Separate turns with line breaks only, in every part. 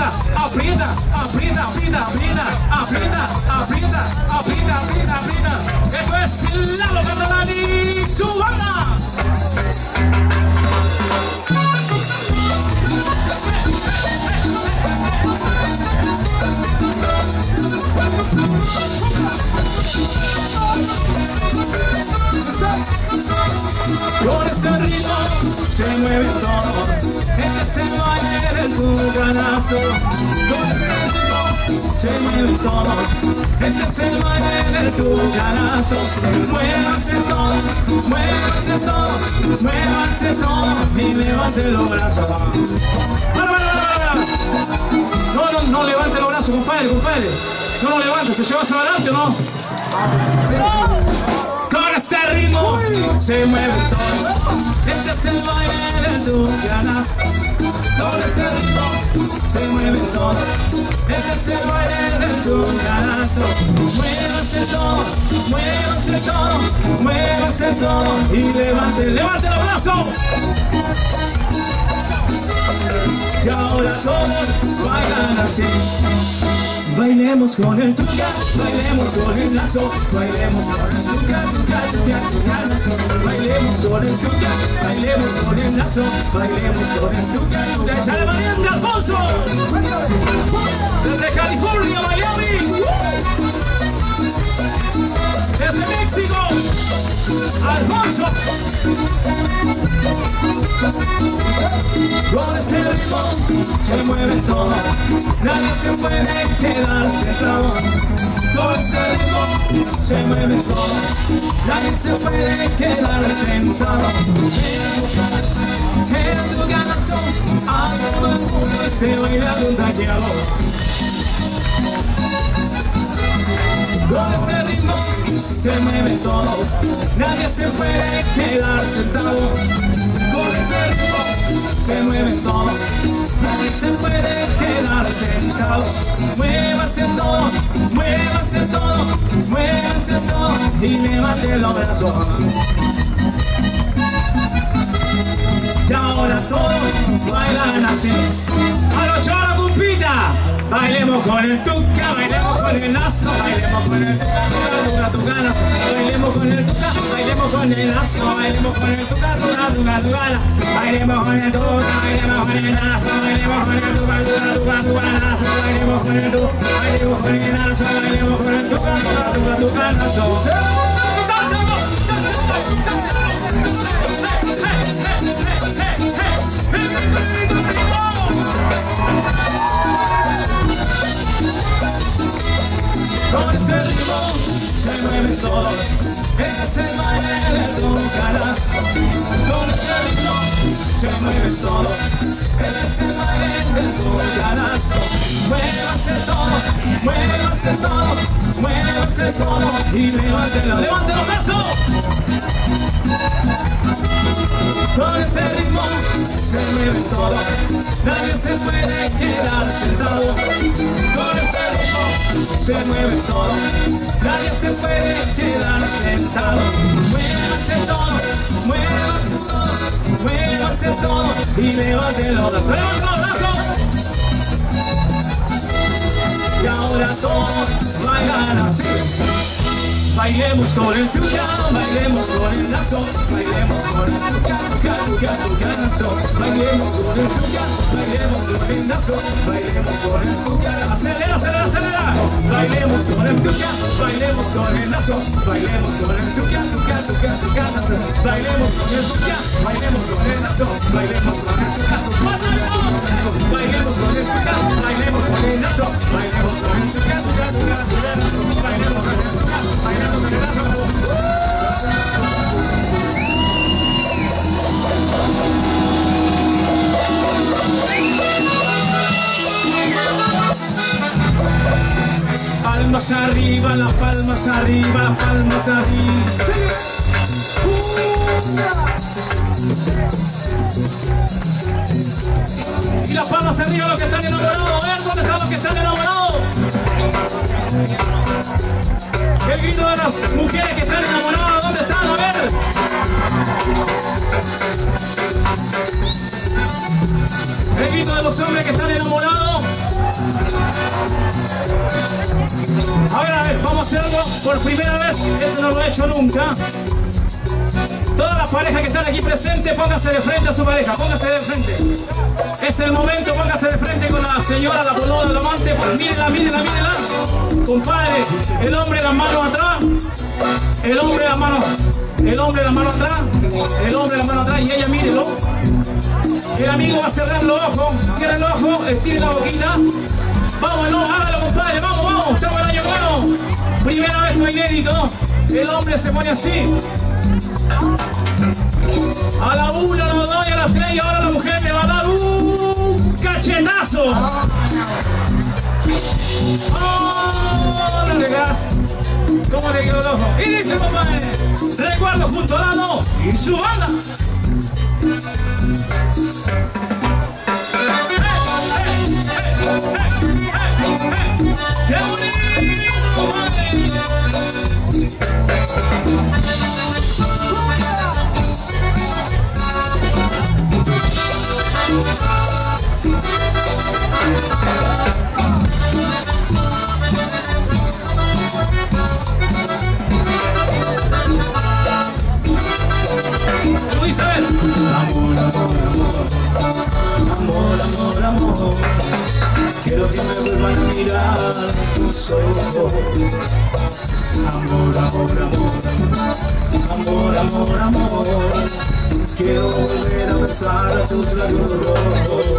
aprieta, aprieta, aprieta, aprieta, aprieta, aprieta, aprieta, aprieta, aprieta, aprieta. Esto es Lalo Catalán y su banda. Con este ritmo se mueve todo, este es el baile del tucanazo. Con este ritmo se mueve todo, este es el baile del tucanazo. Muévanse todos, muévanse todos, muévanse todos y levanten los brazos. No levante los brazos, compadre. No lo levante, se lleva hacia adelante, ¿no? Con este ritmo se mueve todo, este es el baile de tucanazo. Con este ritmo se mueve todo, este es el baile de tucanazo. Muévanse todos, muévanse todos, muévanse todos y levanten los brazos. Y ahora todos bailan así. Bailemos con el tuca, bailemos con el lazo, bailemos con el tuca, tucanazo. Bailemos con el tuca, bailemos con el lazo, bailemos con el tuca. ¡Ya le valiente Alfonso! Desde California, Miami. Desde México, Alfonso. Con este ritmo se mueve todo, nadie se puede quedar sentado. Con este ritmo se mueve todo, nadie se puede quedar sentado. En tu ganazo, a todo el mundo esté bailando un taqueado. Con este ritmo se mueve todo, nadie se puede quedar sentado. Con este ritmo se mueve todo, nadie se puede quedar sentado. Muévanse todos, muévanse todos, muévanse todos y levanten los brazos. Y ahora todos bailan así. A los chavos, compita. Bailemos con el tuca, bailemos con el lazo, bailemos con el tuca, tucanazo. Bailemos con el tuca, bailemos con el lazo, bailemos con el tuca, tucana. Bailemos con el tuca, bailemos con el lazo, bailemos con el tuca, tucanazo. Bailemos con el tuca, bailemos con el lazo, bailemos con el tuca, tucanazo. Con este ritmo se mueve todo, este es el baile de tucanazo. Con este ritmo se mueve todo, este es el baile de tucanazo. Muévanse todos, muévanse todos, muévanse todos y levanten los brazos. Con este ritmo se mueve todo, nadie se puede quedar sentado. Con este ritmo se mueve todo, nadie se puede quedar sentado. Muévanse todos, muévanse todos, muévanse todos y levanten los brazos. Y ahora todos bailan así. Bailemos con el tuca, bailemos con el lazo, bailemos con el tuca, tucanazo. Bailemos con el tuca, bailemos con el lazo, bailemos con el tuca. Acelera, acelera, acelera. Bailemos con el tuca, bailemos con el lazo, bailemos con el tuca, tucanazo. Bailemos con el tuca, bailemos con el lazo, bailemos con el tuca. Bailemos con el tuca, bailemos con el lazo, bailemos con el tuca, tucanazo. Bailemos con el tuca, bailemos. Palmas arriba, las palmas arriba, las palmas arriba. Y las palmas arriba los que están enamorados. A ver, ¿dónde están los que están enamorados? El grito de las mujeres que están enamoradas, ¿dónde están? A ver. El grito de los hombres que están enamorados. por primera vez, esto no lo he hecho nunca. Todas las parejas que están aquí presentes, pónganse de frente a su pareja, pónganse de frente. Es el momento, pónganse de frente con la señora, la polola, la amante, pues mírenla, mírenla, mírenla. Compadre, el hombre las manos atrás, el hombre las manos atrás, el hombre las manos atrás y ella mírelo. El amigo va a cerrar los ojos, cierre los ojos, estire la boquita. Vamos, no, hágalo, compadre, vamos, vamos, estamos en el año bueno. Primera vez, no inédito. El hombre se pone así. A la 1, a las 2 y a las 3 y ahora la mujer le va a dar un cachetazo. ¡Oh! Dale gas. ¿Cómo te quedó el ojo? Y dice, compadre, recuerdo junto al lado y su banda. ¡Qué bonito, compadre! ¿Cómo dice él? Amor, amor, amor, amor, amor. Quiero que me vuelvan a mirar tus ojos. Amor, amor, amor. Amor, amor, amor. Quiero volver a besar a tus labios rojos.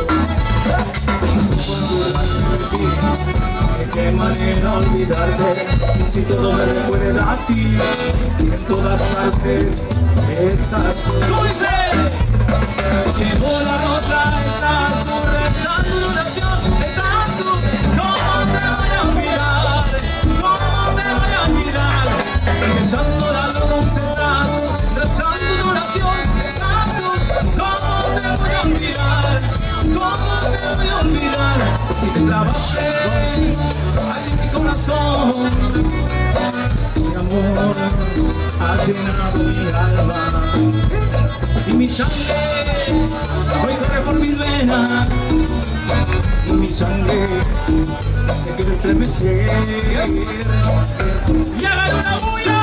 ¿De qué manera olvidarte? Si todo me recuerda a ti, en todas partes esas. ¿Cómo dice? Llegó la rosa, estás tú rezando una oración, estás tú. ¿Cómo te voy a olvidar? ¿Cómo te voy a olvidar? Besando la luz, estás rezando una oración, estás tú. ¿Cómo te voy a olvidar? ¿Cómo te voy a olvidar? Si te clavaste allí en mi corazón, mi amor ha llenado mi alma y mi sangre hoy corre por mis venas y mi sangre se quiere estremecer y hagan una bulla.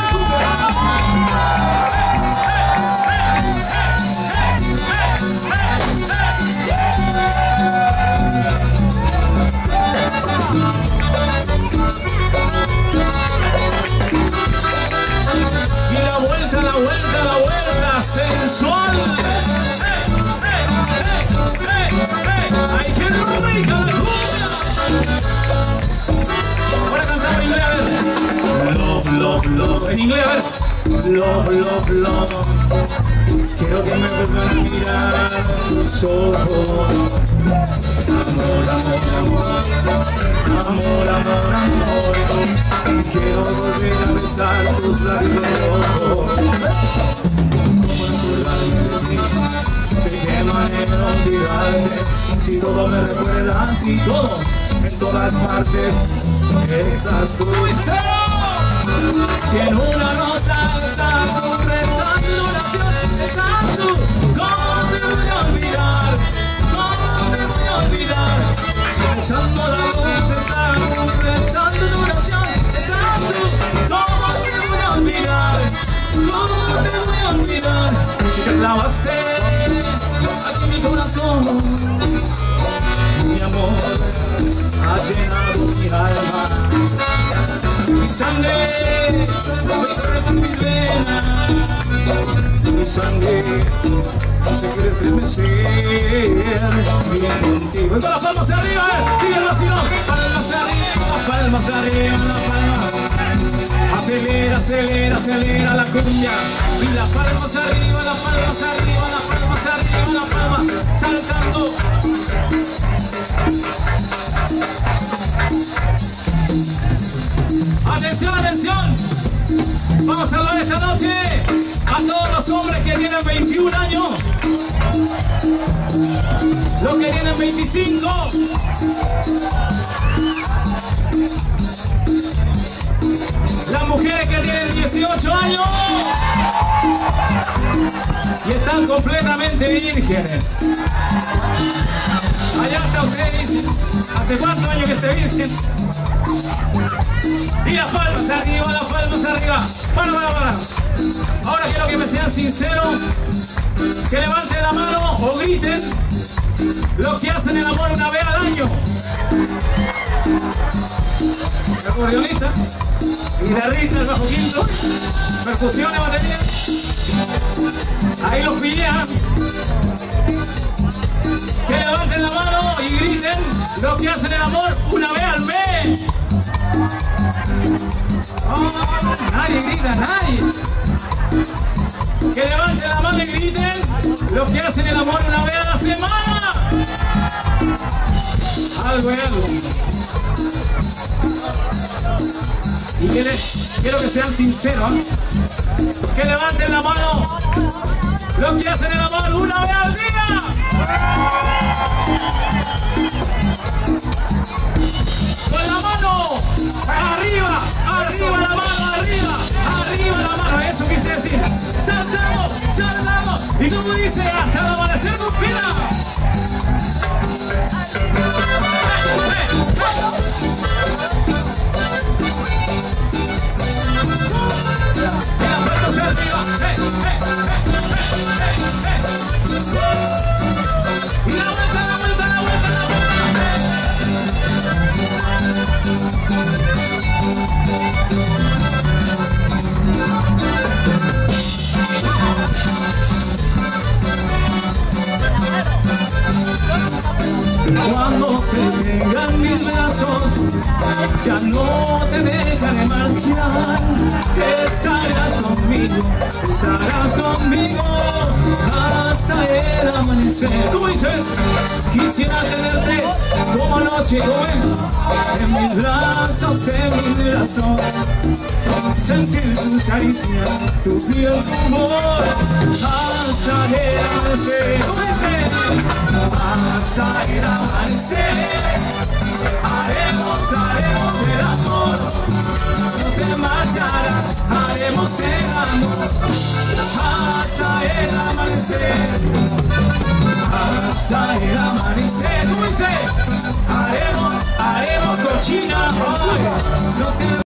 Y la vuelta, la vuelta, la vuelta sensual. ¡Ay, qué rica la cumbia! Ahora cantamos en inglés, a ver. Love, love, love. En inglés, a ver. Love, love, love. Quiero que me vuelvan a mirar tus ojos. Amor, amor, amor. Amor, amor, amor. Quiero volver a besar tus labios rojos. ¿Cómo acordarme de ti? ¿De qué manera olvidarte? Si todo me recuerda a ti, todo, en todas partes estás tú. Si en una rosa estás tú rezando una oración, estás tú. ¿Cómo te voy a olvidar? ¿Cómo te voy a olvidar? Si besando la luz estás tú rezando una oración, estás tú. ¿Cómo te voy a olvidar? ¿Cómo te voy a olvidar? Si te clavaste aquí en mi corazón, mi amor ha llenado mi alma, mi sangre corre por mis venas, mi sangre se quiere estremecer bien contigo. Y con las palmas arriba, síguelo así, ¿no? Palmas arriba, palmas arriba, las palmas. Acelera, acelera, acelera la cumbia. Y las palmas arriba, las palmas arriba, las palmas arriba, las palmas saltando. Atención, atención. Vamos a hablar esta noche a todos los hombres que tienen 21 años, los que tienen 25, las mujeres que tienen 18 años y están completamente vírgenes. Allá está usted, dice. ¿Hace cuántos años que esté virgen? Y las palmas arriba, las palmas arriba. Para. Ahora quiero que me sean sinceros, que levanten la mano o griten los que hacen el amor una vez al año. El acordeonista, guitarrista, el bajo quinto, percusiones, batería. Ahí los pillean. Que levanten la mano y griten los que hacen el amor una vez al mes. Oh, nadie grita, nadie. Que levanten la mano y griten los que hacen el amor una vez a la semana. Algo es algo. Y quiero que sean sinceros, ¿eh? Que levanten la mano los que hacen el amor una vez al día. Con la mano arriba, arriba la mano, arriba la mano. Eso quise decir. Saltamos. Y como dice, hasta el amanecer conspira. Cuando te tengan mis brazos, ya no te dejaré marchar. Estarás conmigo hasta el amanecer. ¿Cómo dices? Quisiera tenerte como anoche, en mis brazos, sentir tus caricias, tu piel, tu voz, hasta el amanecer. ¿Cómo dices? Hasta el amanecer, haremos el amor, no te marcharás, haremos el amor, hasta el amanecer, hasta el amanecer. ¿Cómo dice? Haremos cochina, no te